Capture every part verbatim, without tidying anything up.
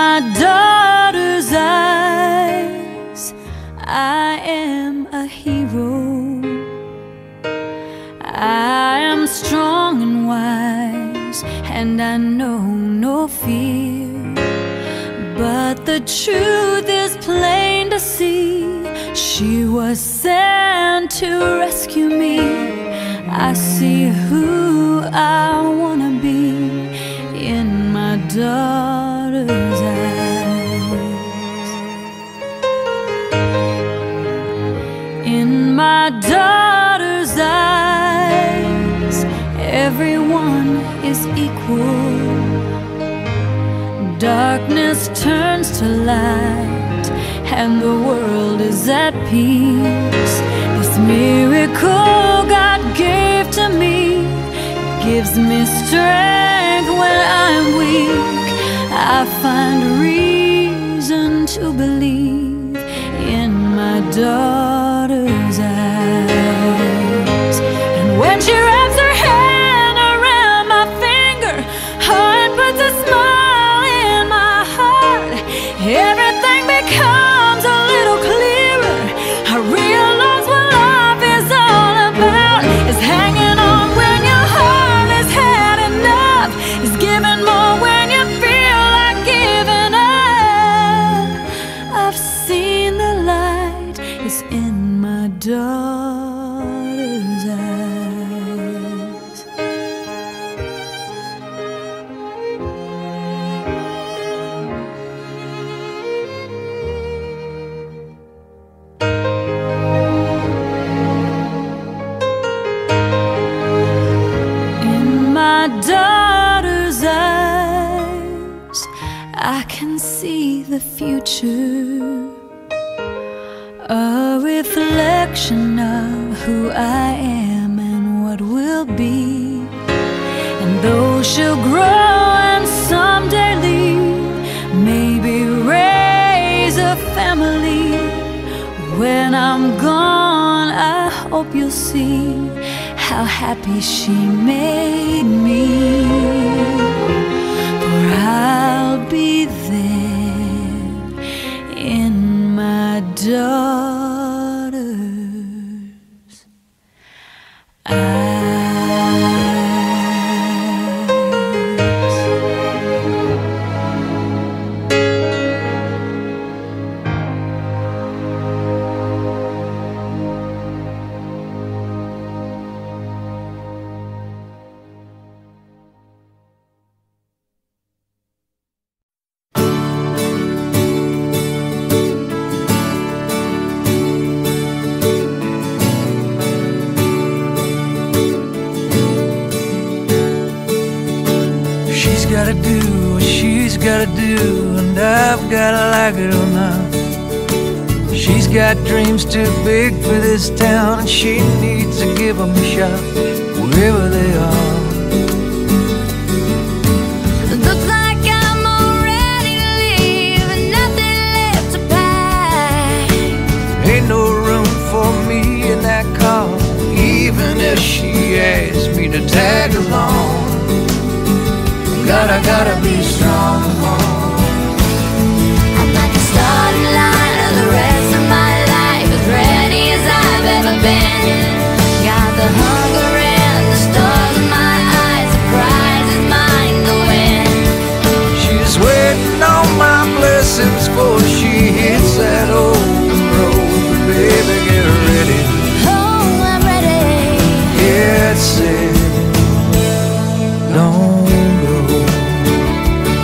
my daughter's eyes, I am a hero. I am strong and wise, and I know no fear. But the truth is plain to see, she was sent to rescue me. I see who I wanna be in my daughter's eyes. In my daughter's eyes, everyone is equal. Darkness turns to light, and the world is at peace. This miracle God gave to me gives me strength when I'm weak. I find reason to believe in my daughter's eyes. And when she wraps her hand around my finger, oh, it puts a smile in my heart. Everything becomes a little clearer. I realize what life is all about. It's hanging on when your heart has had enough. It's giving more when you feel like giving up. I've seen the light, it's in my daughter's eyes. In my daughter's eyes, I can see the future, a reflection of who I am and what will be. And though she'll grow and someday leave, maybe raise a family, when I'm gone, I hope you'll see how happy she made me. For I'll be there in my daughter's eyes. Gotta do what she's gotta do, and I've gotta like it or not. She's got dreams too big for this town, and she needs to give them a shot wherever they are. Looks like I'm all ready to leave and nothing left to pack. Ain't no room for me in that car, even if she asks me to tag along. Gotta, gotta be strong. I'm at the starting line of the rest of my life, as ready as I've ever been. Got the hunger and the stars in my eyes, the prize is mine to win. She's waiting on my blessings before she hits that open road. Baby, get ready. Oh, I'm ready. Get set. Don't go.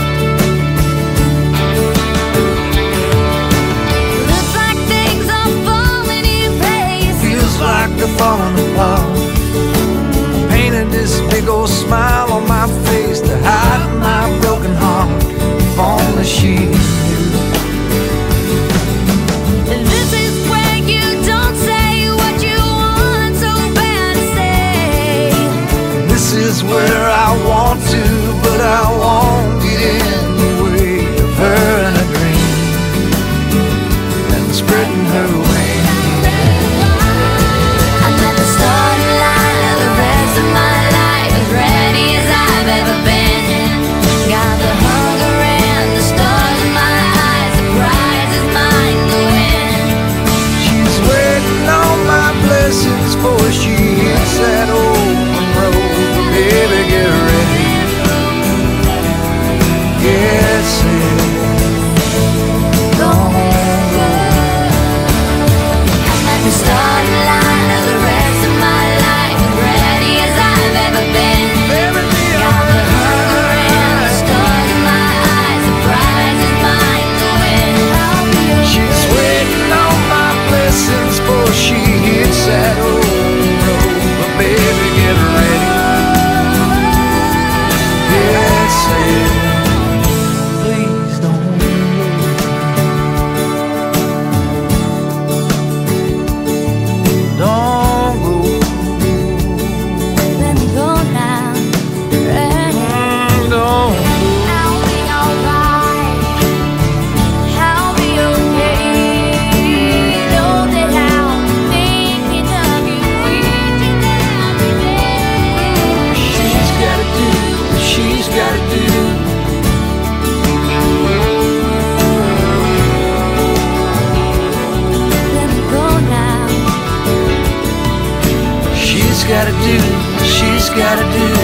she's gotta do.